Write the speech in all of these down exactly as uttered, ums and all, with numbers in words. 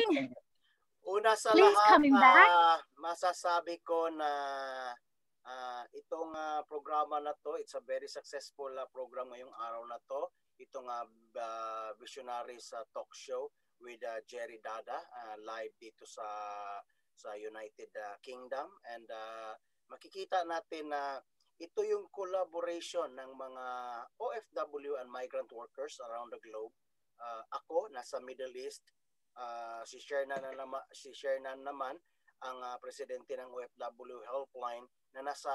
morning. Una sa Please lahat, coming back. uh, masasabi ko na uh, itong uh, programa na to, it's a very successful uh, program ngayong araw na to. Itong uh, uh, Visionaries uh, Talk Show with uh, Jerry Dada, uh, live dito sa sa United uh, Kingdom. And uh, makikita natin na ito yung collaboration ng mga O F W and migrant workers around the globe. Uh, ako, nasa Middle East. Uh, si Shernan na naman, si Shernan naman ang uh, presidente ng O F W Helpline na nasa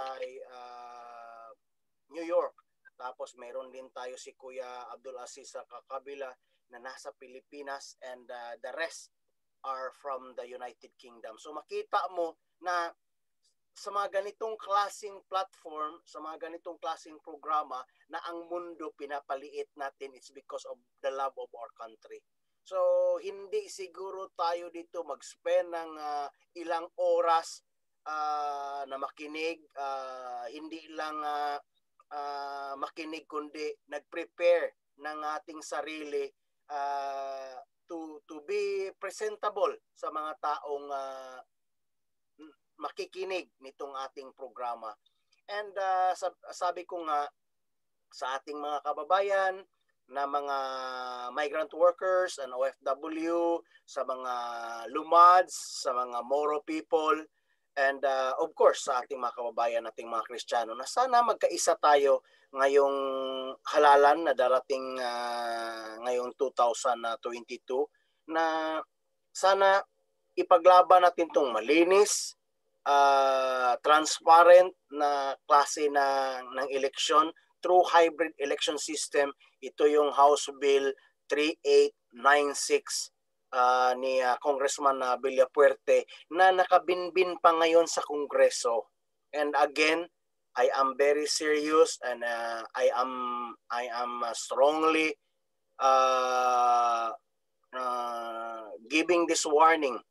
uh, New York. Tapos meron din tayo si Kuya Abdul Aziz sa kakabila na nasa Pilipinas, and uh, the rest are from the United Kingdom. So makita mo na sa mga ganitong klaseng platform, sa mga ganitong klaseng programa na ang mundo pinapaliit natin, it's because of the love of our country. So, hindi siguro tayo dito mag-spend ng uh, ilang oras uh, na makinig, uh, hindi lang uh, uh, makinig kundi nag-prepare ng ating sarili uh, to to be presentable sa mga taong uh, makikinig nitong ating programa. And uh, sab- sabi ko nga sa ating mga kababayan na mga migrant workers and O F W, sa mga lumads, sa mga Moro people, and uh, of course sa ating mga kababayan, ating mga Kristiyano, na sana magkaisa tayo ngayong halalan na darating uh, ngayong two thousand twenty-two, na sana ipaglaban natin itong malinis, uh, transparent na klase na, ng eleksyon through hybrid election system. Ito yung House Bill thirty-eight ninety-six uh, ni uh, Congressman uh, Villapuerte na nakabinbin pa ngayon sa Kongreso. And again, I am very serious, and uh, I am I am uh, strongly uh, uh, giving this warning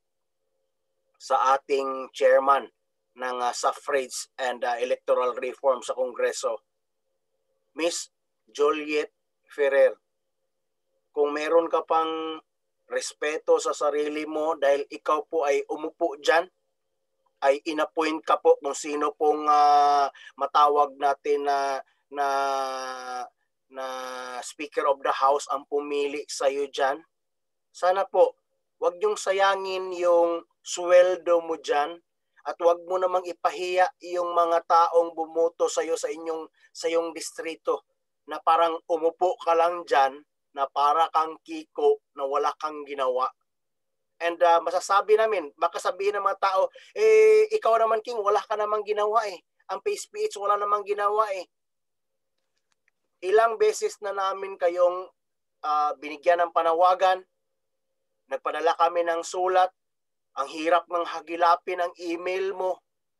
sa ating chairman ng uh, suffrage and uh, electoral reform sa Kongreso, Miss Juliet Ferrer. Kung meron ka pang respeto sa sarili mo dahil ikaw po ay umupo dyan, ay inappoint ka po kung sino pong uh, matawag natin na, na, na Speaker of the House ang pumili sa iyo dyan. Sana po, wag niyong sayangin yung sweldo mo dyan, at wag mo namang ipahiya yung mga taong bumoto sa iyo sa inyong sa iyong distrito, na parang umupo ka lang dyan na para kang kiko na wala kang ginawa. And uh, masasabi namin, baka sabihin ng mga tao, eh ikaw naman King, wala ka namang ginawa eh. Ang P S P H wala namang ginawa eh. Ilang beses na namin kayong uh, binigyan ng panawagan, nagpadala kami ng sulat, ang hirap ng hagilapin ang email mo.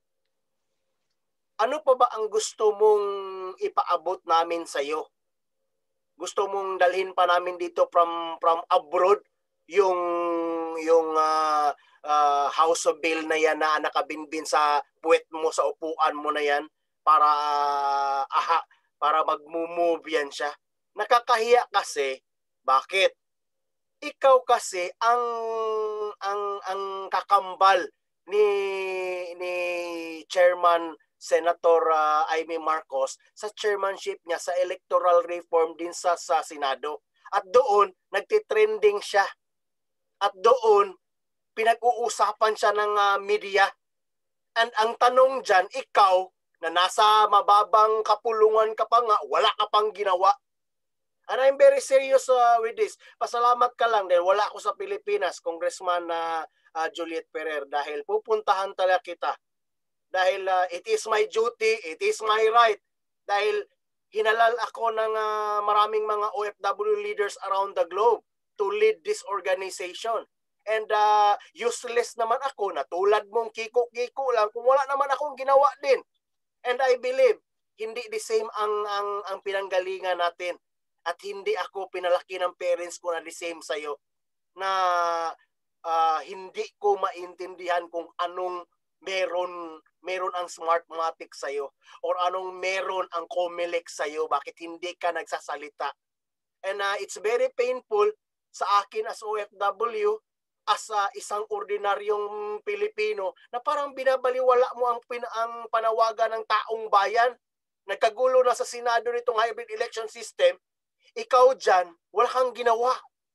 Ano pa ba ang gusto mong ipaabot namin sa iyo? Gusto mong dalhin pa namin dito from from abroad yung yung uh, uh, House of Bill na yan na nakabinbin sa puwet mo, sa upuan mo na yan, para uh, aha, para magmo-move yan siya. Nakakahiya kasi. Bakit? Ikaw kasi ang ang ang kakambal ni ni Chairman Senator uh, Amy Marcos sa chairmanship niya sa electoral reform din sa sa Senado. At doon nagtitrending siya. At doon pinag-uusapan siya ng uh, media. And ang tanong diyan, ikaw na nasa mababang kapulungan ka pa nga, wala ka pang ginawa. And I'm very serious uh, with this. Pasalamat ka lang dahil wala ako sa Pilipinas, Congressman na uh, uh, Juliet Ferrer, dahil pupuntahan talaga kita. Dahil uh, it is my duty, it is my right. Dahil hinalal ako ng uh, maraming mga O F W leaders around the globe to lead this organization. And uh, useless naman ako na tulad mong kiko-kiko lang kung wala naman akong ginawa din. And I believe, hindi the same ang, ang, ang pinanggalingan natin. At hindi ako pinalaki ng parents ko na the same sa'yo. Na uh, hindi ko maintindihan kung anong meron meron ang Smartmatic sa'yo or anong meron ang Comelec sa'yo, bakit hindi ka nagsasalita. And uh, it's very painful sa akin as O F W as uh, isang ordinaryong Pilipino na parang binabaliwala mo ang, pin ang panawagan ng taong bayan. Nagkagulo na sa Senado nitong hybrid election system, ikaw dyan, wala kang ginawa.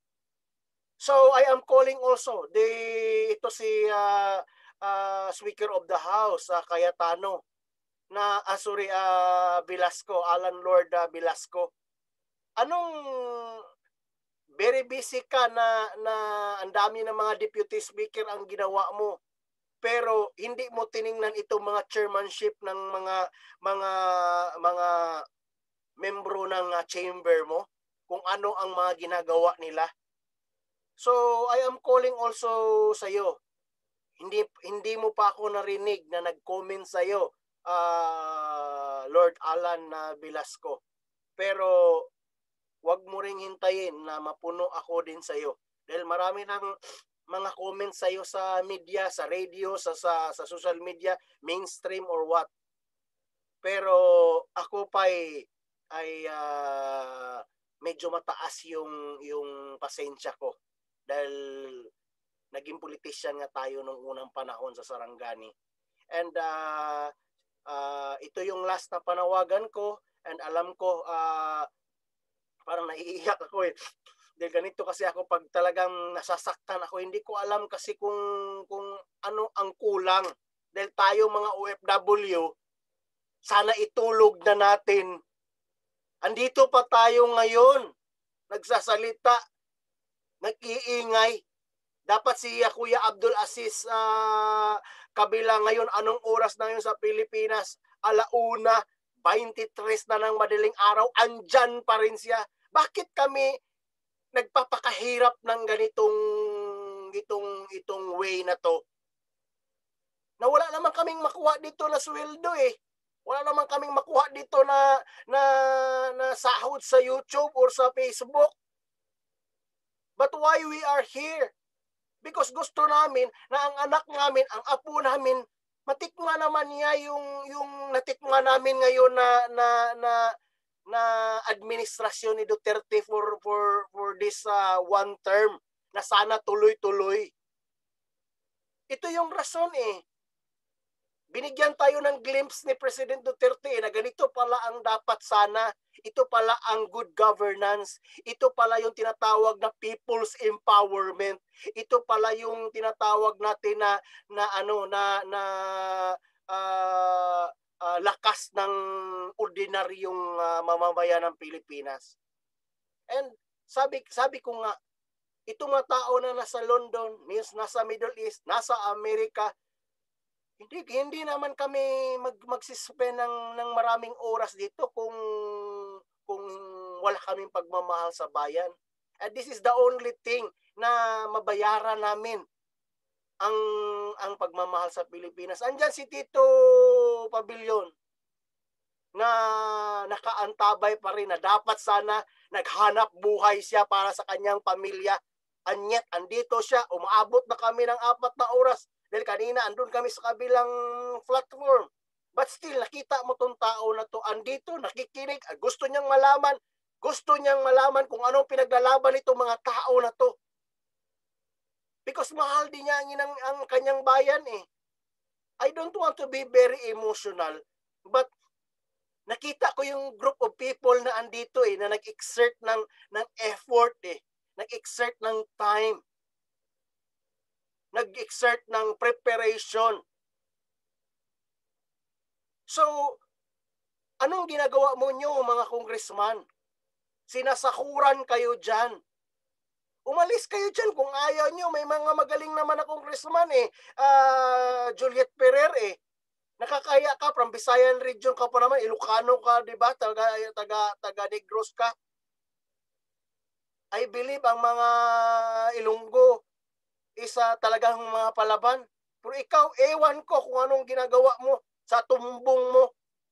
So I am calling also the ito si uh, uh, Speaker of the House, uh, Cayetano, na uh, sorry, uh, Velasco, Alan Lord uh, Velasco. Anong very busy ka na, na ang dami ng mga deputy speaker ang ginawa mo, pero hindi mo tiningnan itong mga chairmanship ng mga mga mga membro ng uh, chamber mo, kung ano ang mga ginagawa nila. So I am calling also sa iyo. Hindi hindi mo pa ako narinig na nag-comment sa iyo, uh, Lord Alan uh, Velasco. Pero wag mo ring hintayin na mapuno ako din sa iyo. Dahil marami ng mga comments sa iyo sa media, sa radio, sa, sa, sa social media, mainstream or what. Pero ako pa ay, ay uh, medyo mataas yung, yung pasensya ko. Dahil naging politician nga tayo nung unang panahon sa Sarangani. And uh, uh, ito yung last na panawagan ko. And alam ko, uh, parang naiiyak ako eh. Dahil ganito kasi ako pag talagang nasasaktan ako, hindi ko alam kasi kung kung ano ang kulang. Dahil tayo mga O F W, sana itulog na natin. Andito pa tayo ngayon, nagsasalita, nag-iingay. Dapat si Kuya Abdul Aziz uh, Kabila ngayon, anong oras na yun sa Pilipinas? Alauna, twenty-three na ng madaling araw, andyan pa rin siya. Bakit kami nagpapakahirap ng ganitong itong itong way na to? Na wala naman kaming makuha dito na sweldo eh. Wala naman kaming makuha dito na na na sahod sa YouTube or sa Facebook. But why we are here? Because gusto namin na ang anak namin, ang apo namin, matikman naman niya yung yung natikman namin ngayon na na na na administrasyon ni Duterte for for for this uh, one term, na sana tuloy-tuloy. Ito yung rason eh. Binigyan tayo ng glimpse ni President Duterte eh, na ganito pala ang dapat sana. Ito pala ang good governance. Ito pala yung tinatawag na people's empowerment. Ito pala yung tinatawag natin na na ano na na uh, uh, lakas ng ordinaryong uh, mamamayan ng Pilipinas. And sabi sabi ko nga, itong mga tao na nasa London, nasa Middle East, nasa Amerika, hindi hindi naman kami mag magsispend ng ng maraming oras dito kung kung wala kaming pagmamahal sa bayan. And this is the only thing na mabayaran namin ang ang pagmamahal sa Pilipinas. Andiyan si Tito Pavilion na nakaantabay pa rin na dapat sana naghanap buhay siya para sa kanyang pamilya. Anyet, andito siya, umaabot na kami ng apat na oras. Dahil kanina, andun kami sa kabilang platform. But still, nakita mo tong tao na to, andito, nakikinig, gusto niyang malaman, gusto niyang malaman kung anong pinaglalaban nitong mga tao na to. Because mahal din niya ang, ang kanyang bayan eh. I don't want to be very emotional, but nakita ko yung group of people na andito eh, na nag-exert ng, ng effort eh, nag-exert ng time, nag-exert ng preparation. So, anong ginagawa mo nyo mga congressman? Sinasakuran kayo dyan. Umalis kayo dyan kung ayaw nyo. May mga magaling naman na congressman eh. Uh, Juliet Ferrer eh. Nakakaya ka, from Visayan region ka pa naman. Ilocano ka, di ba? Taga, taga, taga Negros ka. I believe ang mga Ilonggo isa talagang mga palaban. Pero ikaw, ewan ko kung anong ginagawa mo sa tumbong mo.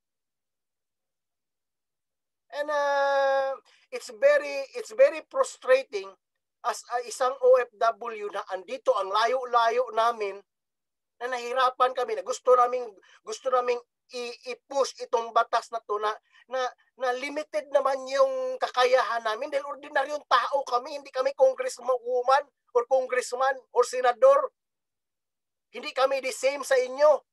And uh, it's very it's very frustrating as uh, isang O F W na andito ang layo-layo namin, na nahirapan kami, na gusto naming gusto naming i-push itong batas na to na, na, na limited naman yung kakayahan namin dahil ordinaryong tao kami, hindi kami congresswoman or congressman or senador. Hindi kami the same sa inyo.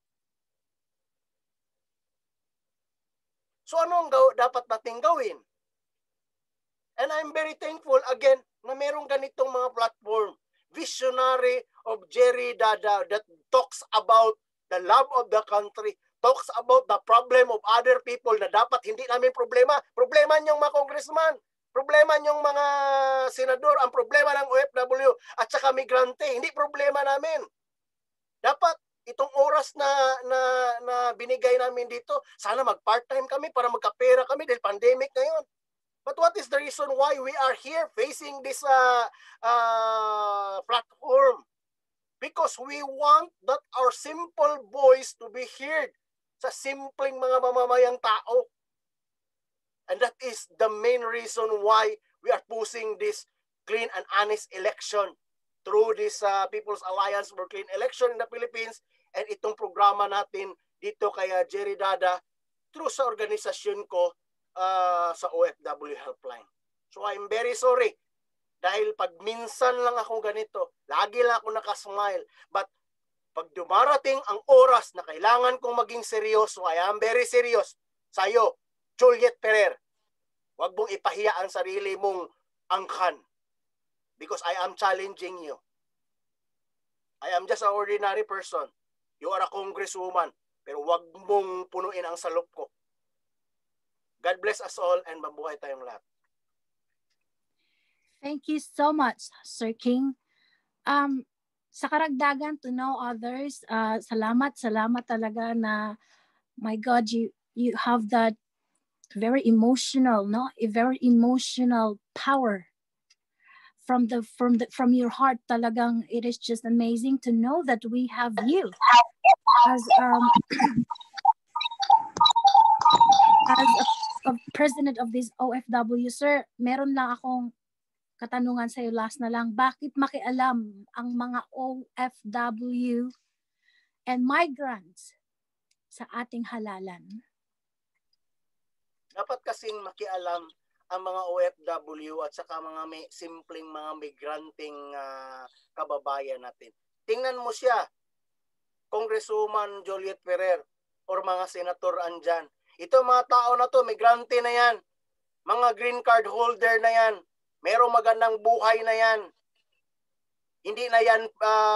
So ano ang dapat nating gawin? And I'm very thankful again na merong ganitong mga platform. Visionary of Jerry Dada that talks about the love of the country, talks about the problem of other people na dapat hindi namin problema. Problema niyong mga congressman, problema niyong mga senador, ang problema ng O F W at saka migrante, hindi problema namin. Dapat itong oras na, na, na binigay namin dito, sana mag-part-time kami para magkapera kami dahil pandemic ngayon. But what is the reason why we are here facing this uh, uh, platform? Because we want that our simple voice to be heard sa simpleng mga mamamayang tao. And that is the main reason why we are pushing this clean and honest election through this uh, People's Alliance for Clean Election in the Philippines and itong programa natin dito kay uh, Jerry Dada through sa organisasyon ko uh, sa O F W Helpline. So I'm very sorry dahil pag minsan lang ako ganito, lagi lang ako nakasmile. But pag dumarating ang oras na kailangan kong maging seryoso, I am very serious sa'yo, Juliet Ferrer. Huwag mong ipahiya ang sarili mong angkan. Because I am challenging you. I am just an ordinary person. You are a congresswoman. Pero wag mong punuin ang salop ko. God bless us all and mabuhay tayong lahat. Thank you so much, Sir King. Um, sa karagdagan to know others, uh, salamat, salamat talaga na, my God, you, you have that very emotional, no? A very emotional power. From the from the from your heart, talagang it is just amazing to know that we have you as um as a, a president of this O F W. Sir, meron lang akong katanungan sa iyo last na lang. Bakit makialam ang mga O F W and migrants sa ating halalan? Dapat kasing makialam ang mga O F W at saka mga may simpleng mga migranting uh, kababayan natin. Tingnan mo siya, Congresswoman Juliet Ferrer or mga senator andyan. Ito mga tao na to, migrante na yan. Mga green card holder na yan. Merong magandang buhay na yan. Hindi na yan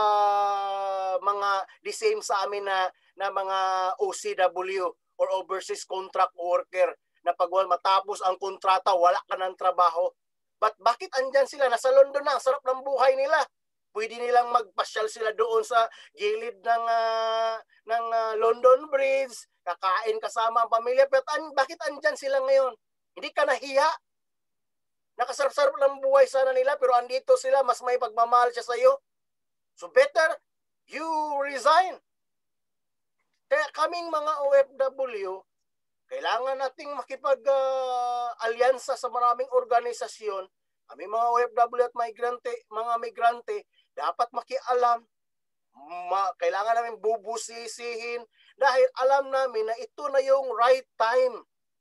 uh, mga the same sa amin na, na mga O C W or overseas contract worker na pag matapos ang kontrata, wala ka ng trabaho. But bakit andyan sila? Nasa London na, sarap ng buhay nila. Pwede nilang magpasyal sila doon sa gilid ng, uh, ng uh, London Bridge, kakain kasama ang pamilya. Pero an, bakit andyan sila ngayon? Hindi ka nahiya? Nakasarap-sarap ng buhay sana nila, pero andito sila, mas may pagmamahal siya sa iyo. So better, you resign. Kaya kaming mga O F W, kailangan nating makipag-alyansa uh, sa maraming organisasyon. Kami mga O F W at migrante, mga migrante, dapat makialam. Ma kailangan namin bubusisihin dahil alam namin na ito na yung right time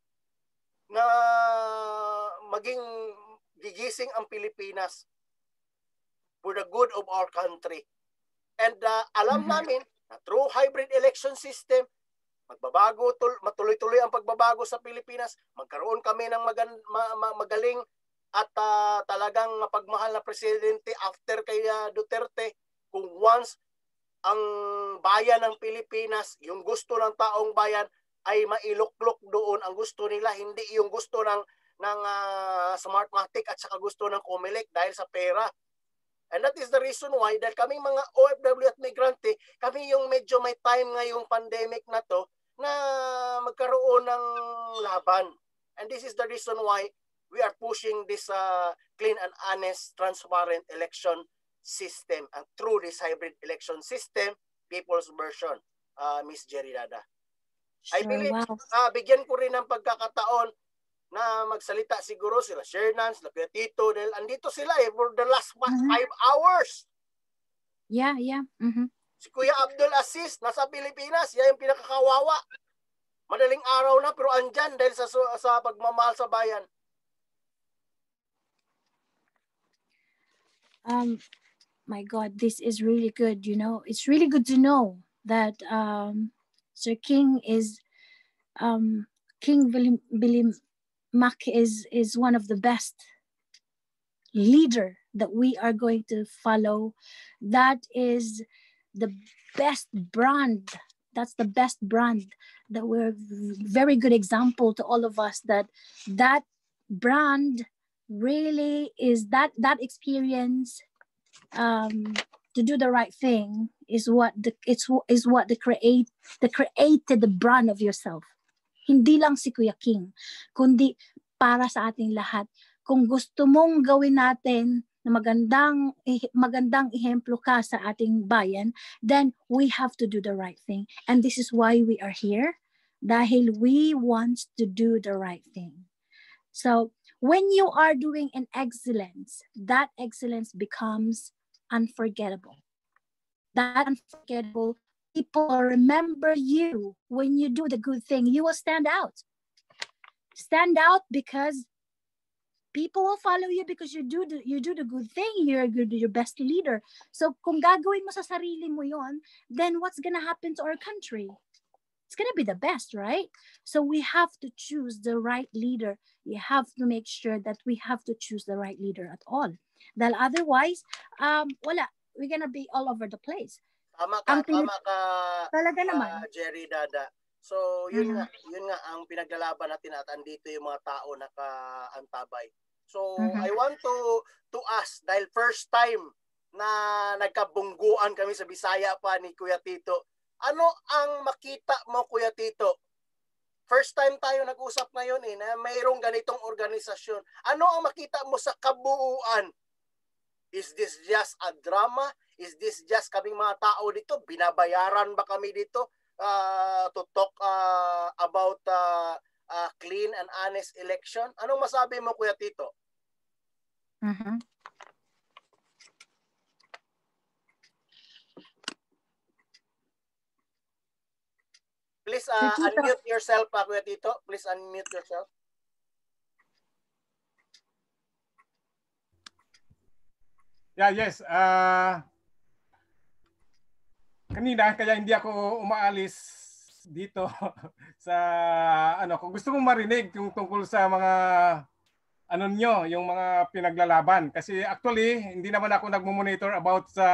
na maging gigising ang Pilipinas for the good of our country. And uh, alam mm-hmm. namin na through hybrid election system, magbabago, matuloy-tuloy ang pagbabago sa Pilipinas, magkaroon kami ng magan, ma, ma, magaling at uh, talagang mapagmahal na presidente after kay uh, Duterte, kung once ang bayan ng Pilipinas, yung gusto ng taong bayan ay mailuklok doon, ang gusto nila, hindi yung gusto ng, ng uh, Smartmatic at saka gusto ng Comelec dahil sa pera. And that is the reason why, dahil kaming mga O F W at migrante, kami yung medyo may time ngayong pandemic na to, na magkaroon ng laban. And this is the reason why we are pushing this uh, clean and honest, transparent election system. And through this hybrid election system, people's version, uh, Miss Jerry Dada. Sure, I believe, wow. uh, bigyan ko rin ng pagkakataon na magsalita siguro sila Shernan, sila Kuya Tito, dahil andito sila eh for the last mm-hmm. five hours. Yeah, yeah. Mm-hmm. Si Kuya Abdul Aziz, nasa Pilipinas, yan yung pinakakawawa. Madaling araw na pero andyan dahil sa sa pagmamahal sa bayan. Um, my God, this is really good. You know, it's really good to know that um, Sir King is um, King William, William Mack is is one of the best leader that we are going to follow. That is the best brand. That's the best brand that we're very good example to all of us, that that brand really is that that experience um to do the right thing is what the it's is what the create the created the brand of yourself. Hindi lang si Kuya King, kundi para sa ating lahat. Kung gusto mong gawin natin na magandang magandang ehemplo ka sa ating bayan, then we have to do the right thing. And this is why we are here, dahil we want to do the right thing. So when you are doing an excellence, that excellence becomes unforgettable. That unforgettable, people remember you when you do the good thing. You will stand out. Stand out because people will follow you because you do the, you do the good thing. You're good, your best leader. So kung gagawin mo sa sarili mo yon, then what's gonna happen to our country? It's gonna be the best, right? So we have to choose the right leader. You have to make sure that we have to choose the right leader at all. Dahil otherwise, um, wala. We're gonna be all over the place. Tama ka, ang tama ka, talaga uh, naman. Jerry Dada. So, yun uh-huh. nga, yun nga ang pinaglalaban natin at andito yung mga tao na kaantabay. So, uh-huh. I want to to ask, dahil first time na nagkabungguan kami sa Bisaya pa ni Kuya Tito, ano ang makita mo, Kuya Tito? First time tayo nag-usap ngayon eh, na mayroong ganitong organisasyon. Ano ang makita mo sa kabuuan? Is this just a drama? Is this just kaming mga tao dito? Binabayaran ba kami dito uh, to talk uh, about uh, uh, clean and honest election? Anong masabi mo, Kuya Tito? Uh-huh. Please uh, unmute yourself, uh, Kuya Tito. Please unmute yourself. Yeah, yes. Uh, kanina, kaya hindi ako umaalis dito sa ano, kung gusto mong marinig yung tungkol sa mga ano nyo, yung mga pinaglalaban. Kasi actually, hindi naman ako nagmo-monitor about sa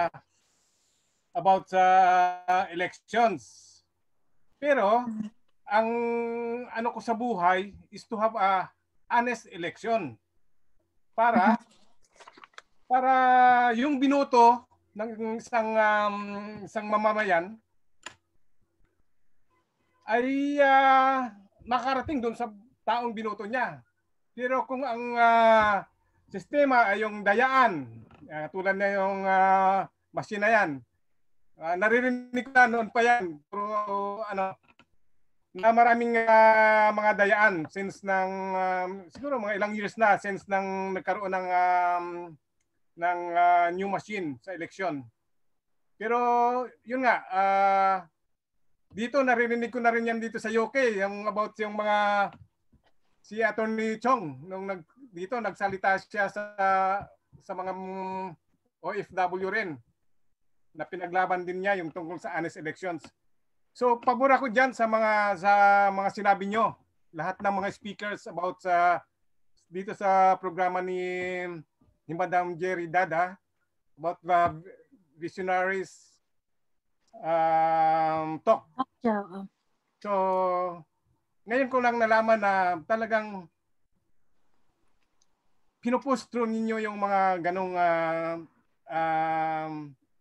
about sa elections. Pero ang ano ko sa buhay is to have a honest election. Para para yung binoto ng isang um, isang mamamayan ay uh, makarating doon sa taong binoto niya. Pero kung ang uh, sistema ay yung dayaan, uh, tulad na yung uh, machine na yan, uh, naririnig ko na noon pa yan, pero ano, na maraming uh, mga dayaan since ng uh, siguro mga ilang years na since nang nagkaroon ng um, ng uh, new machine sa eleksyon. Pero yun nga, uh, dito naririnig ko na rin yan dito sa U K, yung about yung mga si Attorney Chong nung nag dito nagsalita siya sa sa mga O F W rin na pinaglaban din niya yung tungkol sa honest elections. So pabor ako diyan sa mga sa mga sinabi nyo, lahat ng mga speakers about sa dito sa programa ni ni Madam Jerry Dada about the visionaries um, talk. So, ngayon ko lang nalaman na talagang pinupustro ninyo yung mga ganong uh, um,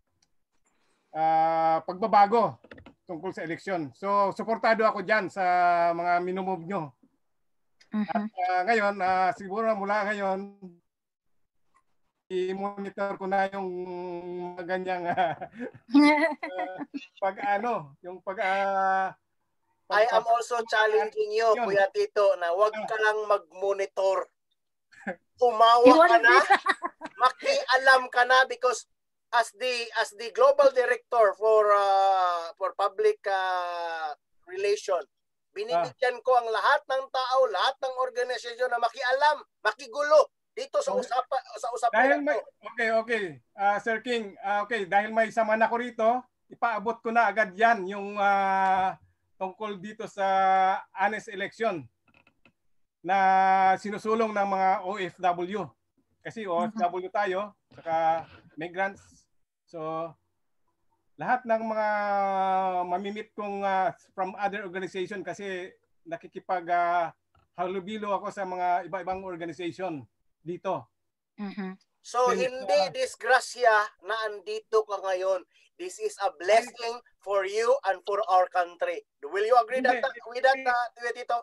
uh, pagbabago tungkol sa eleksyon. So, suportado ako dyan sa mga minumove nyo. Uh-huh. At uh, ngayon, uh, siguro mula ngayon, i-monitor ko na yung ganyang uh, uh, pag ano, yung pag, uh, pag I am also challenging you, yun. Kuya Tito, na wag ka lang mag-monitor. Umawa ka na, makialam ka na, because as the as the global director for uh, for public uh, relation, binibigyan ko ang lahat ng tao, lahat ng organisasyon na makialam, makigulo dito sa usapa sa Dahil usapan may, okay, okay. Uh, Sir King, uh, okay, dahil may sama na ko rito, ipaabot ko na agad yan yung uh, tungkol dito sa honest election na sinusulong ng mga O F W. Kasi O F W tayo, saka migrants. So, lahat ng mga mamimit kong uh, from other organization kasi nakikipag uh, halubilo ako sa mga iba-ibang organization dito. Mm-hmm. So, Then, hindi uh, disgrasya na andito ka ngayon. This is a blessing for you and for our country. Will you agree that, with that, uh, Tito?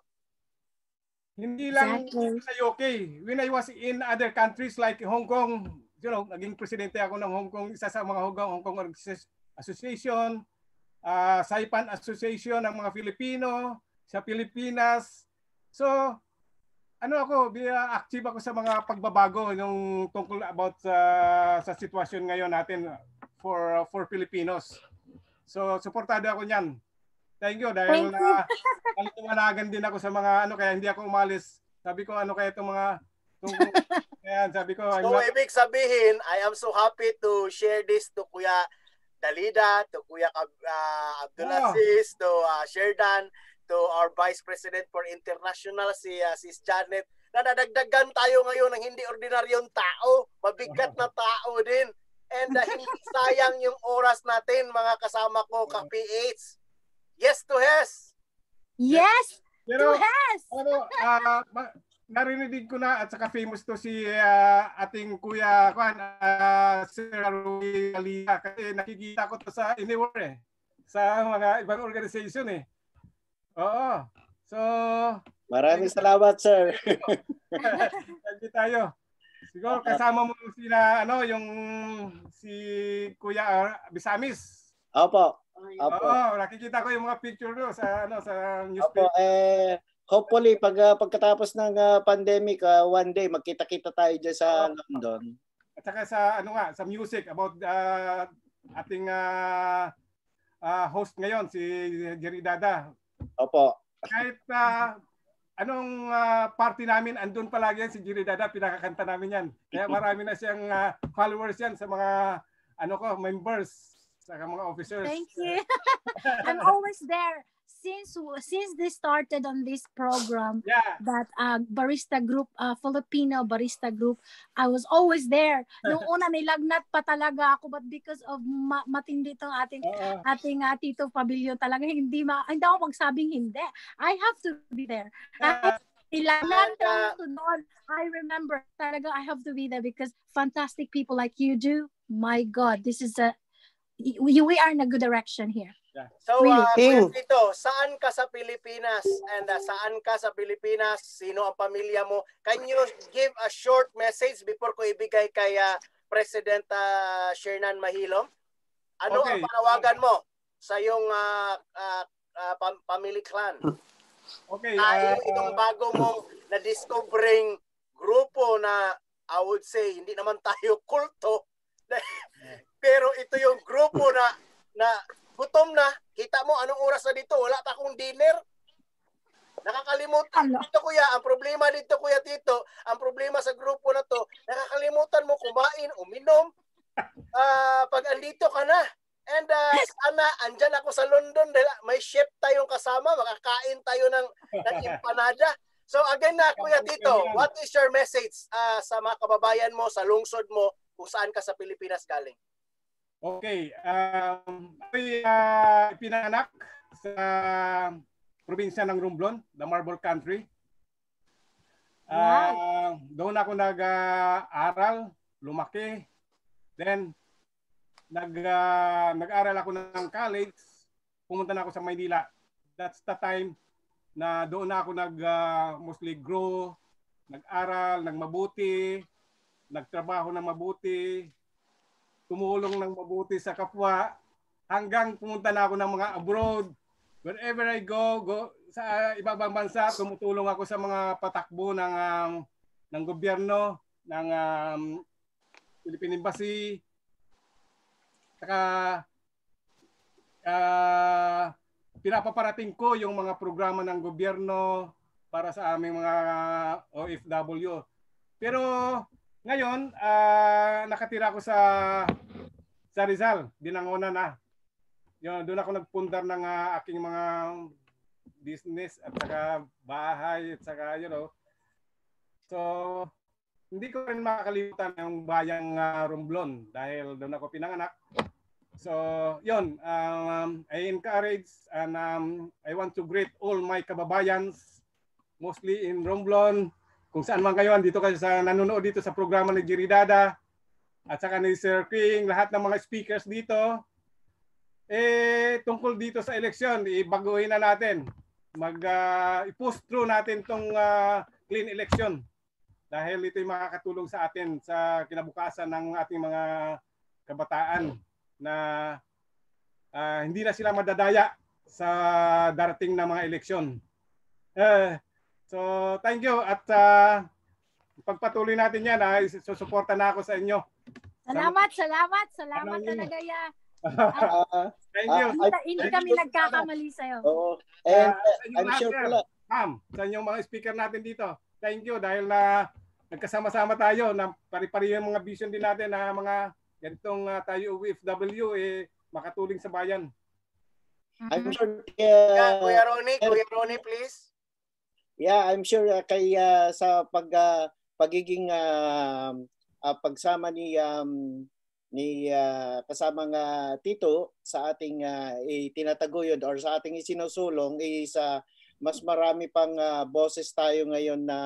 Hindi lang exactly. Sa U K. When I was in other countries like Hong Kong, you know, naging presidente ako ng Hong Kong, isa sa mga Hong Kong, Hong Kong Association, uh, Saipan Association ng mga Filipino, sa Pilipinas. So, ano ako, active ako sa mga pagbabago yung tungkol about uh, sa sitwasyon ngayon natin for for Filipinos. So, suportado ako niyan. Thank you dahil na uh, tumanagan din ako sa mga ano kaya hindi ako umalis. Sabi ko ano kaya itong mga tungkol kaya sabi ko so, not... ibig sabihin, I am so happy to share this to Kuya Dalida, to Kuya uh, Abdulaziz, oh. to uh, Sherdan, to our Vice President for International, si uh, Sis Janet, na nadagdagan tayo ngayon ng hindi ordinaryong tao, mabigat na tao din. And uh, hindi sayang yung oras natin, mga kasama ko, ka-P H. Yes to Hes! Yes Pero, to Hes! Pero, uh, narinig ko na at saka famous to si uh, ating Kuya Juan, uh, Sir Rui Alia, kasi nakikita ko to sa anywhere eh, sa mga ibang organization eh. Oo. So, maraming salamat, sir. Thank you tayo. Siguro kasama mo sila ano yung si Kuya Bisamis. Opo. Opo. Oo, nakikita ko yung mga picture do sa ano sa newspaper. Opo, eh hopefully pag uh, pagkatapos ng uh, pandemic, uh, one day magkita-kita tayo diyan sa oh. London. At saka sa ano nga, sa music about uh, ating uh, uh, host ngayon si Jerry Dada. Opo. Kahit uh, anong uh, party namin, andun palagi yan si Jerry Dada, pinakakanta namin yan. Kaya marami na siyang uh, followers yan sa mga ano ko, members, sa mga officers. Thank you. I'm always there. Since since they started on this program, yeah. that uh, barista group, uh, Filipino barista group, I was always there. Nung una nilagnat pa talaga ako, but because of ma matindi tong ating uh, ating uh, Tito Pabilio talaga hindi ma hindi ako magsabing hindi. I have to be there. Uh, nilagnat ako doon. I remember talaga I have to be there because fantastic people like you do. My God, this is a we, we are in a good direction here. So, uh, Kuya Tito, saan ka sa Pilipinas? And uh, saan ka sa Pilipinas? Sino ang pamilya mo? Can you give a short message before ko ibigay kay uh, President uh, Shernan Mahilom? Ano okay. ang panawagan mo sa iyong uh, uh, uh, pam family clan? Okay. Dahil uh, itong bago mong na-discovering grupo na I would say, hindi naman tayo kulto. Pero ito yung grupo na na gutom na, kita mo anong oras na dito, wala pa akong dinner. Nakakalimutan dito kuya, ang problema dito kuya Tito, ang problema sa grupo na to, nakakalimutan mo kumain, uminom, uh, pag andito ka na. And uh, sana, andyan ako sa London, dahil may chef tayong kasama, makakain tayo ng, ng empanada. So again na kuya Tito, what is your message uh, sa mga kababayan mo, sa lungsod mo, kung saan ka sa Pilipinas galing? Okay, um, ako'y uh, pinanganak sa probinsya ng Romblon, the Marble Country. Uh, wow. Doon ako nag-aral, lumaki. Then, nag, uh, nag-aral ako ng college, pumunta na ako sa Maynila. That's the time na doon na ako nag uh, mostly grow, nag-aral ng mabuti, nagtrabaho ng mabuti, tumulong ng mabuti sa kapwa, hanggang pumunta na ako ng mga abroad. Wherever I go, go sa ibang bansa, tumutulong ako sa mga patakbo ng um, ng gobyerno, ng um, Philippine Embassy. Saka uh, pinapaparating ko yung mga programa ng gobyerno para sa aming mga O F W. Pero ngayon, uh, nakatira ako sa sa Rizal, Binangonan na. Yun, doon ako nagpundar ng uh, aking mga business at saka bahay at saka you know. So, hindi ko rin makakalimutan yung bayang uh, Romblon dahil doon ako pinanganak. So, yun, um, I encourage and um, I want to greet all my kababayans, mostly in Romblon, kung saan man kayo, dito kayo sa nanonood dito sa programa ni Jerry Dada, at saka ni Sir King, lahat ng mga speakers dito. Eh, tungkol dito sa eleksyon, ibaguhin na natin. Mag, uh, i-push through natin tong uh, clean election. Dahil ito'y makakatulong sa atin sa kinabukasan ng ating mga kabataan na uh, hindi na sila madadaya sa darating na mga eleksyon. Uh, so, thank you at uh, pagpatuloy natin yan. Uh, susuporta na ako sa inyo. Salamat, salamat, salamat ano talaga yan. Uh, thank you. Uh, hindi, hindi kami nagkakamali sa'yo. Oo. And uh, I'm sure pala. Ma'am, sa inyong mga speaker natin dito. Thank you dahil na nagkasama-sama tayo na pari-pari yung mga vision din natin na mga ganitong uh, tayo O F W eh makatulong sa bayan. I'm sure uh, yeah, Kuya Ronnie, Kuya Ronnie please. Yeah, I'm sure uh, kay uh, sa pag uh, pagiging uh, uh, pagsama ni um, ni uh, kasamang uh, Tito sa ating uh, itinataguyod or sa ating isinusulong is uh, mas marami pang uh, boses tayo ngayon na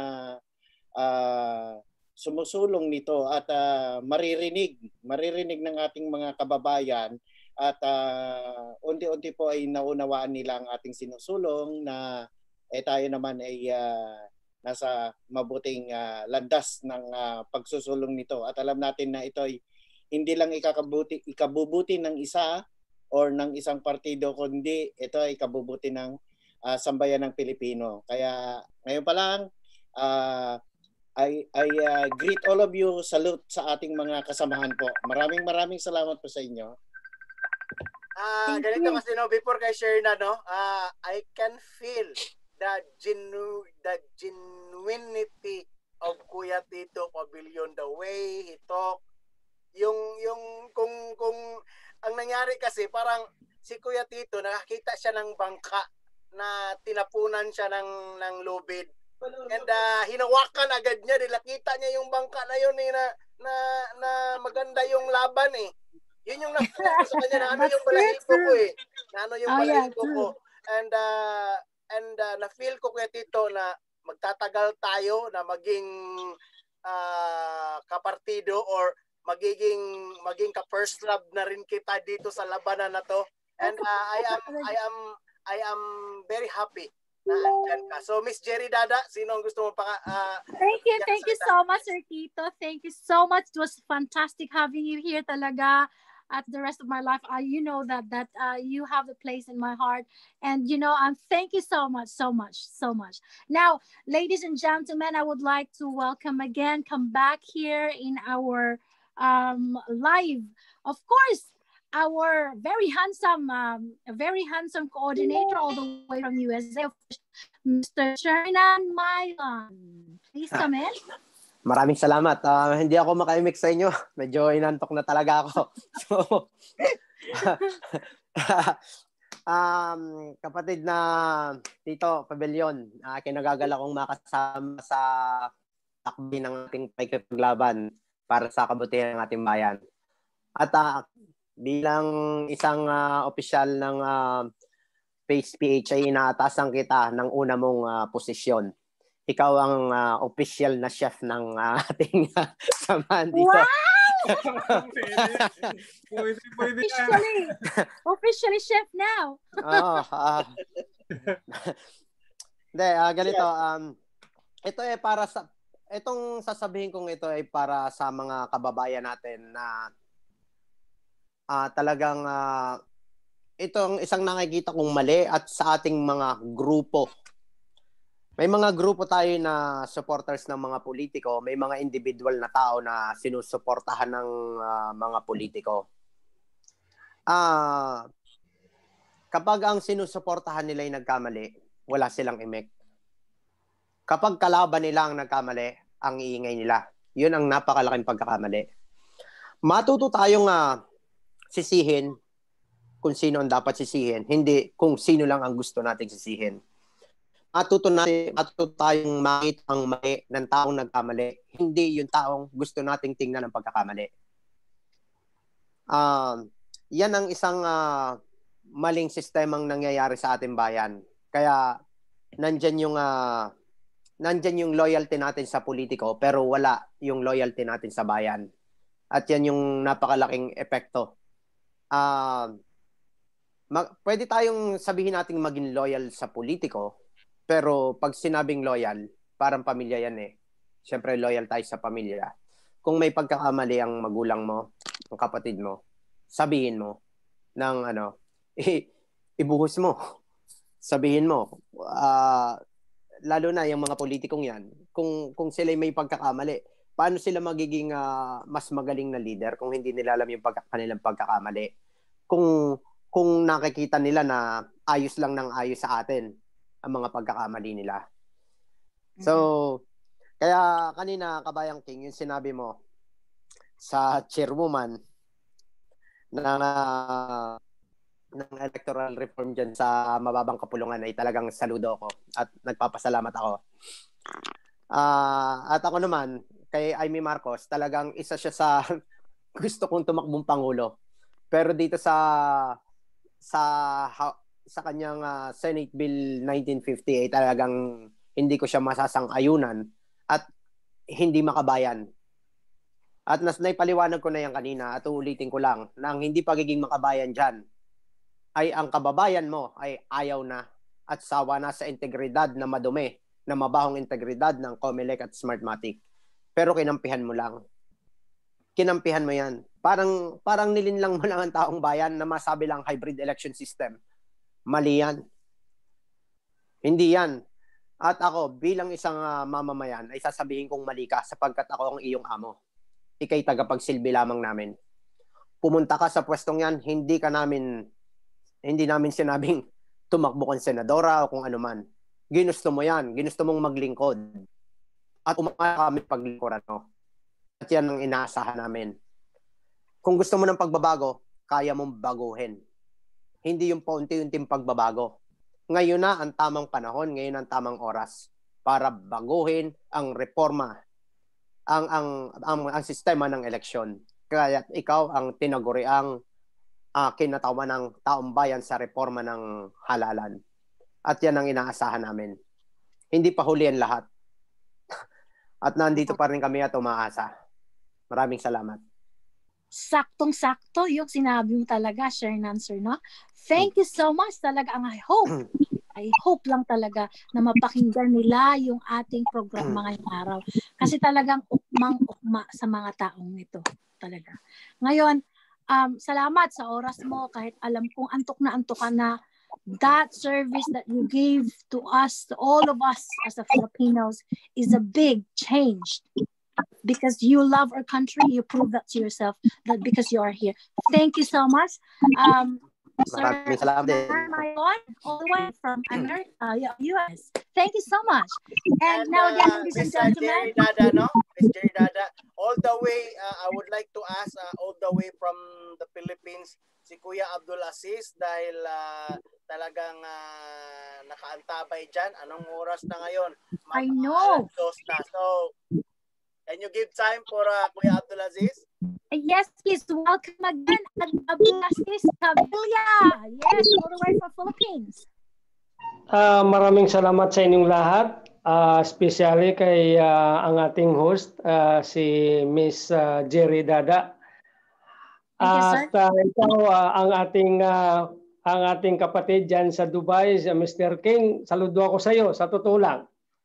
uh, sumusulong nito at uh, maririnig, maririnig ng ating mga kababayan at uh, unti-unti po ay naunawaan nila ang ating sinusulong na eh, tayo naman ay uh, nasa mabuting uh, landas ng uh, pagsusulong nito at alam natin na ito ay hindi lang ikakabuti, ikabubuti ng isa or ng isang partido kundi ito ay ikabubuti ng uh, sambayan ng Pilipino. Kaya ngayon pa lang uh, I, I uh, greet all of you, salute sa ating mga kasamahan po. Maraming maraming salamat po sa inyo. Ah, uh, ganito kasi no, before kay Sherna no, uh, I can feel the genu the genuinity of Kuya Tito Pavilion, the way he talk, yung yung kung kung ang nangyari kasi parang si Kuya Tito nakakita siya ng bangka na tinapunan siya ng ng lubid. And uh, hinawakan agad niya, nakita niya yung bangka na yun eh, na, na, na maganda yung laban eh. Yun yung nakuha sa kanya na ano yung balahibo ko eh. Na ano yung balahibo ko. And, uh, and uh, na-feel ko Kuya Tito na magtatagal tayo na maging uh, kapartido or magiging maging ka-first love na rin kita dito sa labanan na to. And uh, I am I am I am very happy na andyan ka. So, Miss Jerry Dada, sino ang gusto mo pa? Uh, thank you, thank you so much, Sir Tito. Thank you so much. It was fantastic having you here talaga. At the rest of my life, I, you know that that uh, you have a place in my heart, and you know, um, thank you so much, so much, so much. Now, ladies and gentlemen, I would like to welcome again, come back here in our um, live, of course. Our very handsome, um, very handsome coordinator all the way from U S A, Mister Shernan Mailan. Please come in. Maraming salamat. Uh, hindi ako makaimik sa inyo. Medyo inantok na talaga ako. So, um, kapatid na Tito Pavilion, uh, kinagagala kong makasama sa takbi ng ating pagkipaglaban para sa kabutihan ng ating bayan. At uh, bilang isang uh, opisyal ng uh, Face P H ay inaatasan kita ng una mong uh, posisyon. Ikaw ang uh, official na chef ng uh, ating uh, samahan dito. Wow! officially, officially chef now. Oo. Uh, Hindi, uh, ganito. Um, ito ay para sa, itong sasabihin kong ito ay para sa mga kababayan natin na Uh, talagang uh, itong isang nakikita kong mali at sa ating mga grupo. May mga grupo tayo na supporters ng mga politiko, may mga individual na tao na sinusuportahan ng uh, mga politiko. Uh, kapag ang sinusuportahan nila ay nagkamali, wala silang imek. Kapag kalaban nila ang nagkamali, ang iingay nila. Yun ang napakalaking pagkakamali. Matuto tayong uh, sisihin kung sino ang dapat sisihin, hindi kung sino lang ang gusto nating sisihin. Matuto natin, matuto tayong makita ang mali ng taong nagkamali, hindi yung taong gusto nating tingnan ang pagkakamali. Uh, yan ang isang uh, maling sistemang nangyayari sa ating bayan. Kaya nandyan yung uh, nandyan yung loyalty natin sa politiko pero wala yung loyalty natin sa bayan. At yan yung napakalaking epekto. Uh, mag, pwede tayong sabihin nating maging loyal sa politiko, pero pag sinabing loyal, parang pamilya yan eh. Siyempre loyal tayo sa pamilya. Kung may pagkakamali ang magulang mo, ang kapatid mo, sabihin mo ng ano, i- ibuhos mo. Sabihin mo, uh, lalo na yung mga politikong yan, kung kung sila may pagkakamali, paano sila magiging uh, mas magaling na leader kung hindi nila alam yung pagka, kanilang pagkakamali? Kung kung nakikita nila na ayos lang ng ayos sa atin ang mga pagkakamali nila. So, kaya kanina, Kabayang King, yung sinabi mo sa chairwoman ng, uh, ng electoral reform dyan sa mababang kapulungan ay talagang saludo ako at nagpapasalamat ako. Uh, at ako naman, kay Amy Marcos, talagang isa siya sa gusto kong tumakbong Pangulo. Pero dito sa sa sa kanyang uh, Senate Bill nineteen fifty ay talagang hindi ko siya masasang-ayunan at hindi makabayan. At nas naipaliwanag ko na yan kanina at uulitin ko lang na ang hindi pagiging makabayan dyan ay ang kababayan mo ay ayaw na at sawa na sa integridad na madumi, na mabahong integridad ng Comelec at Smartmatic. Pero kinampihan mo lang. Kinampihan mo yan. Parang, parang nilinlang mo lang ang taong bayan na masabi lang hybrid election system. Mali yan. Hindi yan. At ako, bilang isang uh, mamamayan, ay sasabihin kong mali ka sapagkat ako ang iyong amo. Ika'y tagapagsilbi lamang namin. Pumunta ka sa pwestong yan, hindi ka namin, hindi namin sinabing tumakbo kang senadora o kung ano man. Ginusto mo yan. Ginusto mong maglingkod. At umaya kami paglingkuran mo. At yan ang inaasahan namin. Kung gusto mo ng pagbabago, kaya mong baguhin. Hindi yung paunti-unting pagbabago. Ngayon na ang tamang panahon, ngayon ang tamang oras para baguhin ang reforma, ang ang ang, ang sistema ng eleksyon. Kaya ikaw ang tinaguriang uh, kinatawan ng taong bayan sa reforma ng halalan. At yan ang inaasahan namin. Hindi pa huli ang lahat. At nandito pa rin kami at umaasa. Maraming salamat. Saktong-sakto yung sinabi mo talaga, Shernan, sir, no? Thank you so much talaga. Ang I hope, I hope lang talaga na mapakinggan nila yung ating programa ngayong araw. Kasi talagang ukmang-ukma sa mga taong ito. Talaga. Ngayon, um, salamat sa oras mo kahit alam kong antok na antok ka na. That service that you gave to us, to all of us as a Filipinos, is a big change. Because you love our country, you prove that to yourself that because you are here. Thank you so much. Um, Sir Mayon, all the way from America, uh, U S. Thank you so much. And, and now again, uh, ladies Miss and gentlemen. Jerry Dada, no? Miss Jerry Dada, all the way, uh, I would like to ask, uh, all the way from the Philippines, si Kuya Abdul Aziz, dahil uh, talagang uh, nakaantabay dyan. Anong oras na ngayon? I know. Na. So, can you give time for uh, Kuya Abdul Aziz? Yes, please. Welcome again, Abdul Aziz Cavilla. Yes, all the way from Philippines. Uh, maraming salamat sa inyong lahat. Uh, especially kay uh, ang ating host, uh, si Miss uh, Jerry Dada. At uh, ikaw, uh, ang ating uh, ang ating kapatid dyan sa Dubai, si Mister King, saludo ako sa iyo, sa totoo lang.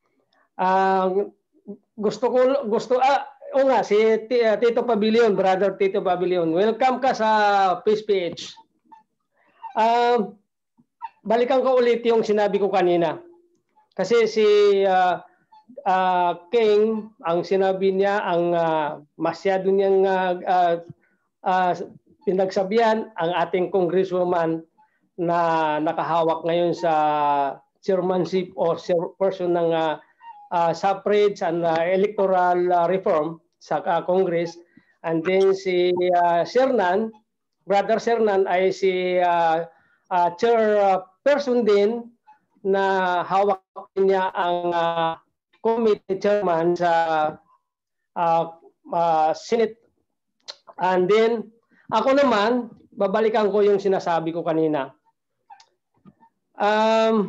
Uh, gusto ko, gusto, ah, o nga, si Tito Pavilion, brother Tito Pavilion, welcome ka sa Peace P H. Uh, balikan ko ulit yung sinabi ko kanina. Kasi si uh, uh, King, ang sinabi niya, ang uh, masyado niyang uh, uh, uh, pinagsabihan, ang ating congresswoman na nakahawak ngayon sa chairmanship or person ng uh, uh, suffrage and uh, electoral uh, reform sa uh, Congress. And then si uh, Sernan, Brother Sernan ay si uh, uh, chairperson din na hawak niya ang uh, committee chairman sa uh, uh, Senate. And then ako naman, babalikan ko yung sinasabi ko kanina. Um,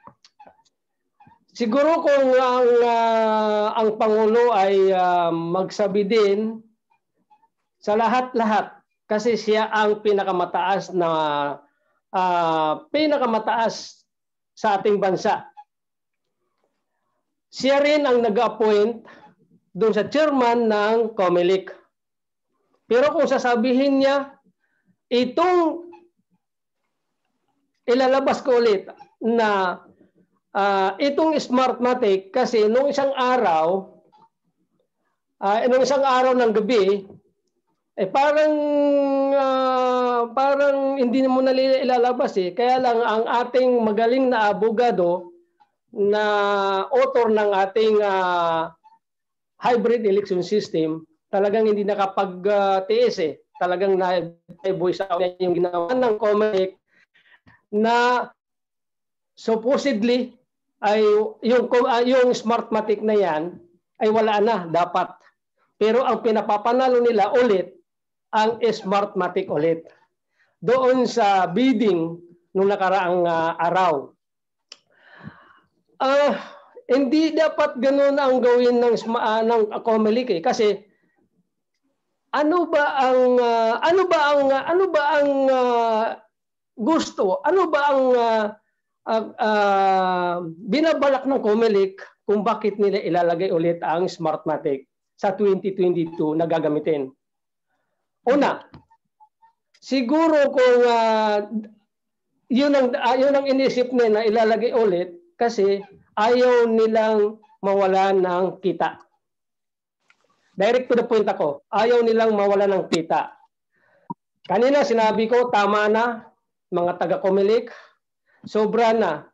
siguro kung ang, uh, ang Pangulo ay uh, magsabi din sa lahat-lahat, kasi siya ang pinakamataas na uh, pinakamataas sa ating bansa. Siya rin ang nag-appoint doon sa chairman ng COMELEC. Pero kung sasabihin niya, itong ilalabas ko ulit na uh, itong Smartmatic, kasi nung isang araw, uh, nung isang araw ng gabi, eh parang uh, parang hindi mo na ilalabas eh. Kaya lang ang ating magaling na abogado na author ng ating uh, hybrid election system, talagang hindi nakapag-tiis uh, eh. Talagang na-voice out yung ginawa ng COMELEC na supposedly ay yung, uh, yung Smartmatic na yan ay wala na dapat. Pero ang pinapapanalo nila ulit ang Smartmatic ulit doon sa bidding nung nakaraang uh, araw. Uh, hindi dapat ganoon ang gawin ng, uh, ng COMELEC eh, kasi ano ba ang uh, ano ba ang uh, ano ba ang uh, gusto? Ano ba ang uh, uh, uh, binabalak ng COMELEC kung bakit nila ilalagay ulit ang Smartmatic sa twenty twenty-two na gagamitin? Una, siguro kung uh, yun ang uh, yun ang inisip nila na ilalagay ulit kasi ayaw nilang mawala ng kita. Direct to the point ako. Ayaw nilang mawala ng kita. Kanina sinabi ko, tama na, mga taga-COMELEC. Sobra na.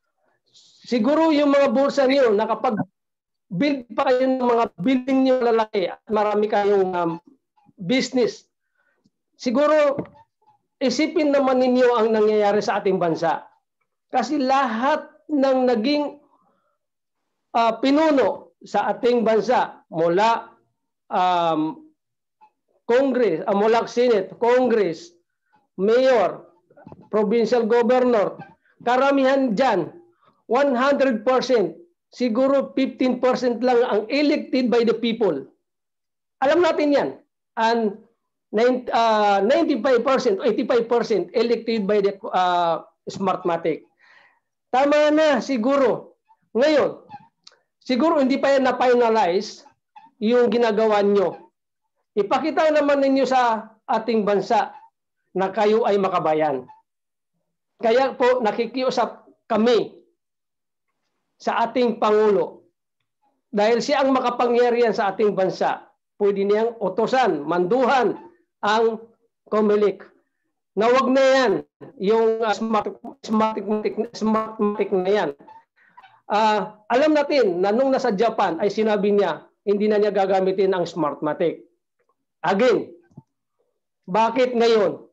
Siguro yung mga bulsa niyo, nakapag-build pa kayo ng mga building niyo lalaki at marami kayong um, business. Siguro, isipin naman ninyo ang nangyayari sa ating bansa. Kasi lahat ng naging uh, pinuno sa ating bansa, mula Um, Congress, uh, mula Senate, Congress, Mayor, Provincial Governor, karamihan dyan, one hundred percent, siguro fifteen percent lang ang elected by the people. Alam natin yan. And uh, ninety-five percent, eighty-five percent elected by the uh, Smartmatic. Tama na siguro. Ngayon, siguro hindi pa yan na-finalize yung ginagawa nyo. Ipakita naman ninyo sa ating bansa na kayo ay makabayan. Kaya po nakikiusap kami sa ating Pangulo. Dahil siya ang makapangyarihan sa ating bansa, pwede niyang utosan, manduhan ang COMELEC. Na wag na yan, yung uh, Smartmatic, Smartmatic na yan. Uh, alam natin na nung nasa Japan ay sinabi niya, hindi na niya gagamitin ang Smartmatic. Again, bakit ngayon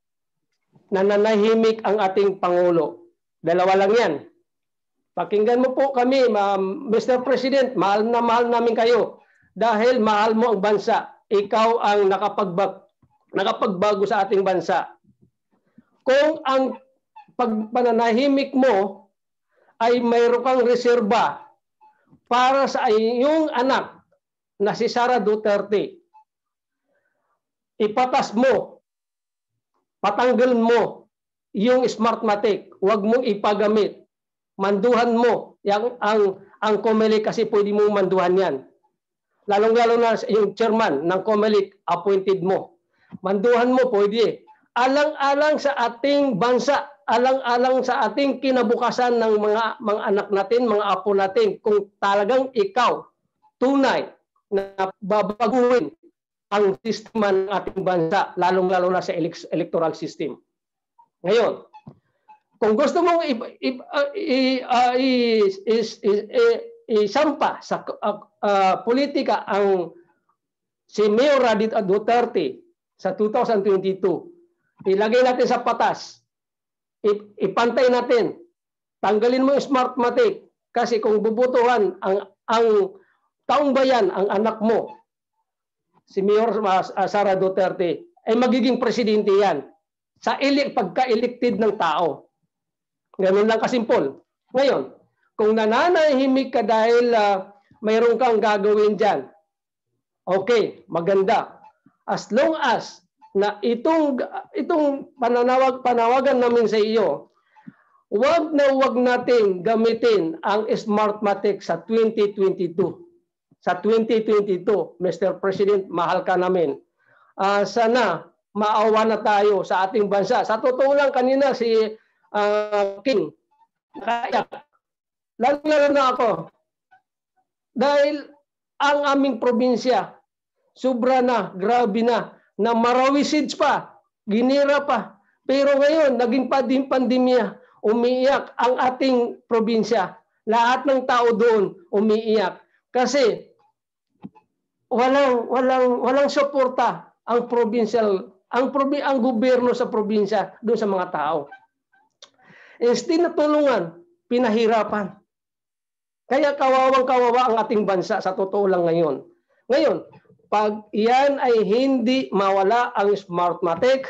nananahimik ang ating Pangulo? Dalawa lang yan. Pakinggan mo po kami, Mister President, mahal na mahal namin kayo. Dahil mahal mo ang bansa. Ikaw ang nakapagbag, nakapagbago sa ating bansa. Kung ang pagpananahimik mo ay mayroon kang reserba para sa iyong anak na si Sara Duterte, ipatas mo, patanggal mo yung Smartmatic, huwag mong ipagamit, manduhan mo yung, ang, ang COMELEC kasi pwede mong manduhan yan. Lalong-lalo na yung chairman ng COMELEC, appointed mo. Manduhan mo, pwede. Alang-alang sa ating bansa, alang-alang sa ating kinabukasan ng mga, mga anak natin, mga apo natin, kung talagang ikaw, tunay, na babaguhin ang sistema ng ating bansa, lalong-lalo na sa electoral system. Ngayon, kung gusto mong isampa sa uh, uh, politika ang si Mayor Duterte sa two thousand twenty-two, ilagay natin sa patas, ipantay natin, tanggalin mo yung Smartmatic kasi kung bubutuhan ang ang taong bayan, ang anak mo, si Mayor Sara Duterte, ay magiging presidente yan sa pagka-elected ng tao. Ganun lang kasimpol. Ngayon, kung nananahimik ka dahil uh, mayroon kang gagawin dyan, okay, maganda. As long as na itong itong pananawag panawagan namin sa iyo, wag na wag nating gamitin ang Smartmatic sa twenty twenty-two. Sa twenty twenty-two, Mister President, mahal ka namin. Uh, sana maawa na tayo sa ating bansa. Sa totoo lang kanina si uh, King, kaya lalo na ako. Dahil ang aming probinsya, sobra na, grabe na, na marawisage pa, ginira pa. Pero ngayon, naging pandemya, umiiyak ang ating probinsya. Lahat ng tao doon umiiyak. Kasi walang walang walang suporta ang provincial, ang probi, ang gobyerno sa probinsya doon sa mga tao. Instead na tulungan, pinahirapan. Kaya kawawang kawawa ang ating bansa sa totoo lang ngayon. Ngayon, pag iyan ay hindi mawala ang Smartmatic,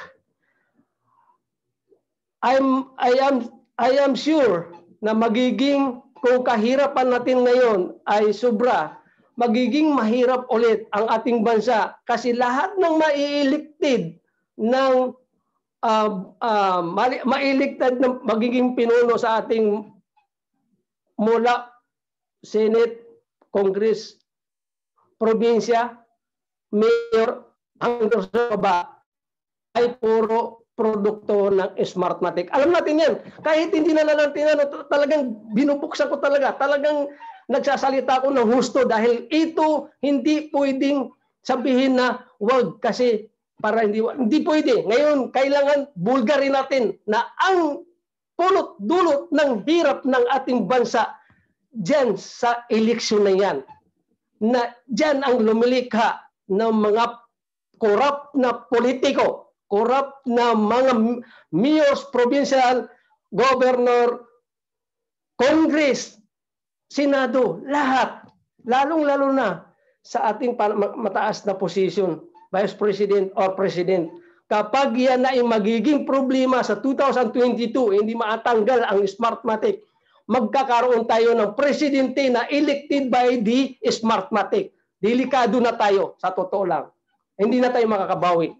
I'm I am I am sure na magiging, kung kahirapan natin ngayon ay sobra, magiging mahirap ulit ang ating bansa kasi lahat ng mai-elected ng uh, uh, ma-elected na magiging pinuno sa ating mula Senate, Congress, probinsya, mayor, hanggang sa baba ay puro produkto ng Smartmatic. Alam natin yan. Kahit hindi na lang tinanong, talagang binubuksan ko talaga. Talagang nagsasalita ako ng husto dahil ito hindi pwedeng sabihin na wag kasi para hindi hindi pwede. Ngayon, kailangan bulgarin natin na ang pulot dulot ng hirap ng ating bansa diyan sa eleksyon na yan. Na diyan ang lumilikha ng mga corrupt na politiko, corrupt na mga mayors, provincial, governor, Congress, Senado, lahat, lalong-lalo na sa ating mataas na posisyon, Vice President or President. Kapag yan na ay magiging problema sa two thousand twenty-two, hindi maatanggal ang Smartmatic, magkakaroon tayo ng presidente na elected by the Smartmatic. Delikado na tayo, sa totoo lang. Hindi na tayo makakabawi.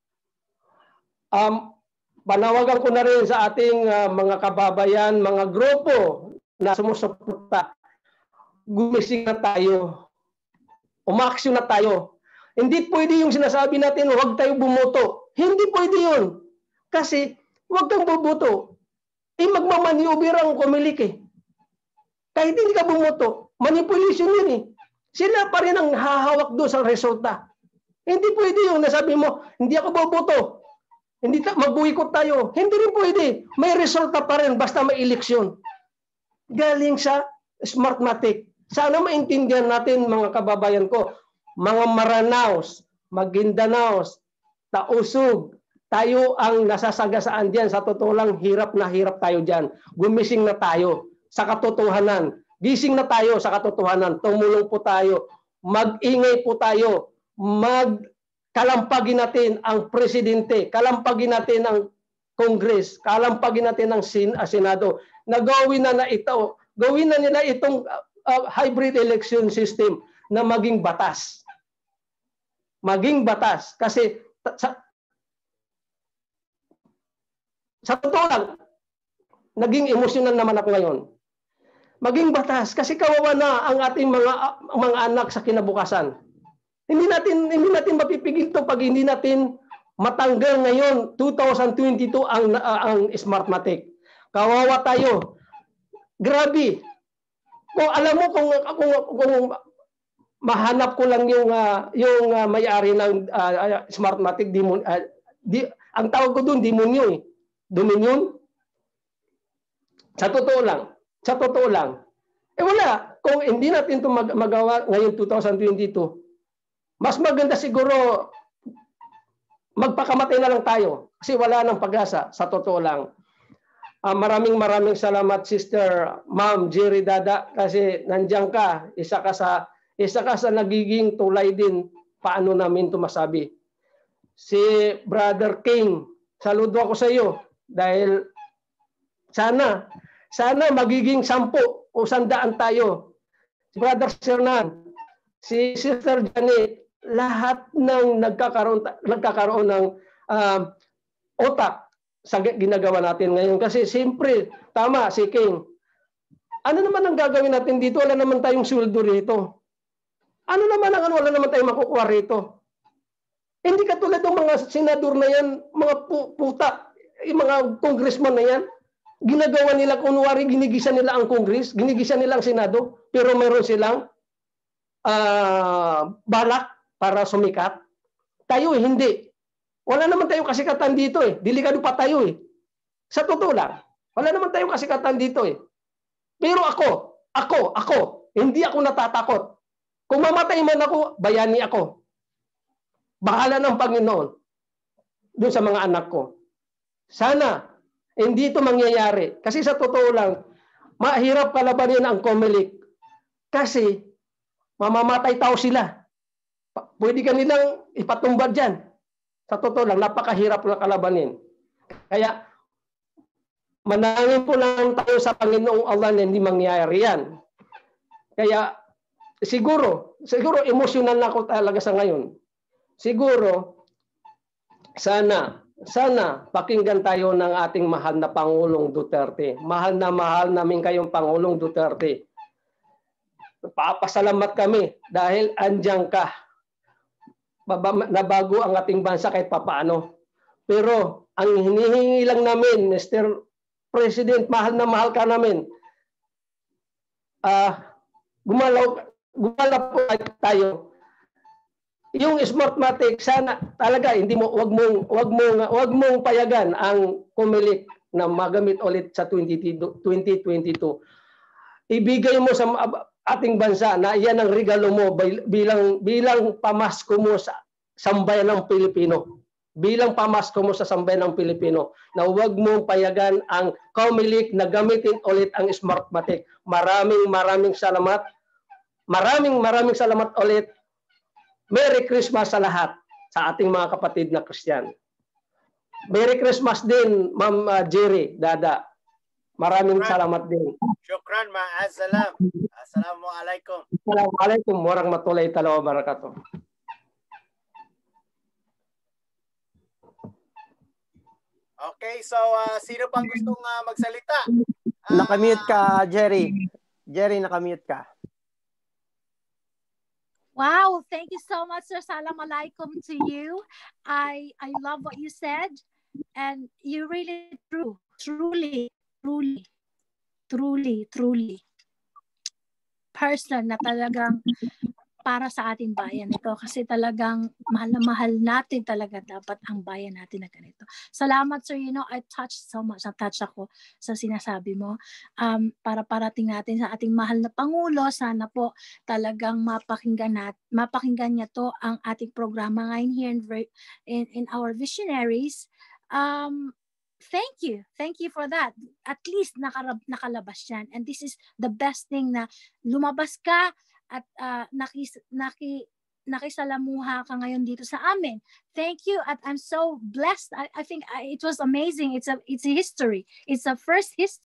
Um, panawagan ko na rin sa ating uh, mga kababayan, mga grupo na sumusuporta, gumising na tayo, umaksyon na tayo. Hindi pwede yung sinasabi natin, huwag tayo bumoto. Hindi pwede yun. Kasi, huwag kang bumoto. Eh, magmamaniubir ang kumilik eh. Kahit hindi ka bumoto, manipulation yun eh. Sila pa rin ang hahawak doon sa resulta. Hindi pwede yung nasabi mo, hindi ako boboto. Hindi ta magbuikot tayo. Hindi rin pwede. May resulta pa rin basta may eleksyon. Galing sa Smartmatic. Sana maintindihan natin mga kababayan ko, mga Maranaos, Magindanaos, Tausug, tayo ang nasasagasaan diyan. Sa totoo lang, hirap na hirap tayo diyan. Gumising na tayo sa katotohanan. Gising na tayo sa katotohanan. Tumulong po tayo. Mag-ingay po tayo. Magkalampagin natin ang presidente. Kalampagin natin ang Congress. Kalampagin natin ang Senado. Nagawin na na ito. Gawin na nila itong uh, hybrid election system na maging batas. Maging batas. Kasi sa, sa totoo lang, naging emosyonal naman ako ngayon. Maging batas kasi kawawa na ang ating mga mga anak sa kinabukasan. Hindi natin hindi natin mapipigil to pag hindi natin matanggal ngayon two thousand twenty-two ang uh, ang Smartmatic. Kawawa tayo. Grabe. Kung alam mo kung kung, kung mahanap ko lang yung uh, yung uh, may-ari ng uh, Smartmatic, demon, uh, di, ang tawag ko doon demonyo eh. Dominion. Sa totoo lang, sa totoo lang. Eh wala, kung hindi natin ito mag magawa ngayon two thousand twenty-two, mas maganda siguro magpakamatay na lang tayo kasi wala nang pag-asa, sa totoo lang. Uh, maraming maraming salamat Sister Ma'am Jerry Dada kasi nandiyan ka, isa ka sa isa ka sa nagiging tulay din paano namin ito masabi. Si Brother King, saludo ako sa iyo dahil sana sana magiging sampu o sandaan tayo. Si Brother Sernan, si Sister Janet, lahat ng nagkakaroon nagkakaroon ng uh, otak sa ginagawa natin ngayon. Kasi siyempre, tama si King. Ano naman ang gagawin natin dito? Wala naman tayong sweldo rito. Ano naman ang ano? Wala naman tayong makukuha rito. Hindi katulad ng mga senador na yan, mga puta, yung mga congressman na yan. Ginagawa nila, kunwari, ginigisa nila ang Congress, ginigisa nila ang Senado, pero meron silang uh, balak para sumikat. Tayo eh, hindi. Wala naman tayong kasikatan dito eh. Delikado pa tayo eh. Sa totoo lang. Wala naman tayong kasikatan dito eh. Pero ako, ako, ako, hindi ako natatakot. Kung mamatay man ako, bayani ako. Bahala ng Panginoon doon sa mga anak ko. Sana, hindi ito mangyayari. Kasi sa totoo lang, mahirap kalabanin ang Comelec. Kasi, mamamatay tao sila. Pwede ka nilang ipatumbad dyan. Sa totoo lang, napakahirap na kalabanin. Kaya, manangin po lang tayo sa Panginoong Allah na hindi mangyayari yan. Kaya, siguro, siguro emosyonal na ako talaga sa ngayon. Siguro, sana, sana pakinggan tayo ng ating mahal na Pangulong Duterte. Mahal na mahal namin kayong Pangulong Duterte. Papasalamat kami dahil andyan ka. Nabago ang ating bansa kahit papaano. Pero ang hinihingi lang namin, Mister President, mahal na mahal ka namin. Uh, gumalaw, gumalaw po tayo. Yung Smartmatic, sana talaga hindi mo wag mong wag mong wag mong payagan ang Comelec na magamit ulit sa twenty twenty-two. Ibigay mo sa ating bansa na iyan ang regalo mo bilang bilang pamasko mo sa sambayan ng Pilipino. Bilang pamasko mo sa sambayan ng Pilipino na huwag mong payagan ang Comelec na gamitin ulit ang Smartmatic. Maraming maraming salamat. Maraming maraming salamat ulit. Merry Christmas sa lahat sa ating mga kapatid na Kristiyan. Merry Christmas din, Ma'am uh, Jerry Dada. Maraming Shukran. Salamat din. Shukran, ma'asalam. Assalamualaikum. Assalamualaikum warahmatullahi ta'ala wabarakatuh. Okay, so uh, sino pang gustong uh, magsalita? Uh, nakamute ka, Jerry. Jerry, nakamute ka. Wow, thank you so much, sir. Salam alaikum to you. I I love what you said, and you really true, truly, truly, truly, truly person na talagang para sa ating bayan ito kasi talagang mahal na mahal natin talaga dapat ang bayan natin na ganito. Salamat, sir. You know, I touched so much. Na-touch ako sa sinasabi mo. Um, para parating natin sa ating mahal na Pangulo, sana po talagang mapakinggan, nat, mapakinggan niya to ang ating programa ngayon here in, in, in our visionaries. Um, thank you. Thank you for that. At least nakarab, nakalabas yan. And this is the best thing na lumabas ka at uh, nakis, naki, nakisalamuha ka ngayon dito sa amin. Thank you, at I'm so blessed. I, I think I, it was amazing. It's a it's a history. It's a first history.